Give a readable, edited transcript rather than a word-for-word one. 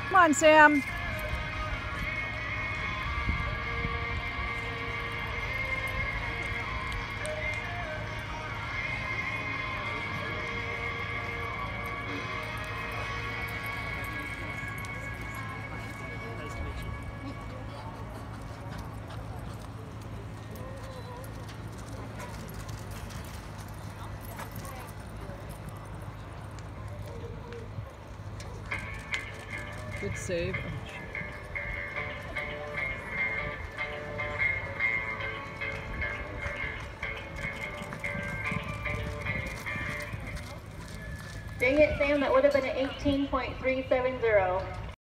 Come on, Sam. Good save. Oh, Dang it, Sam, that would have been an 18.370.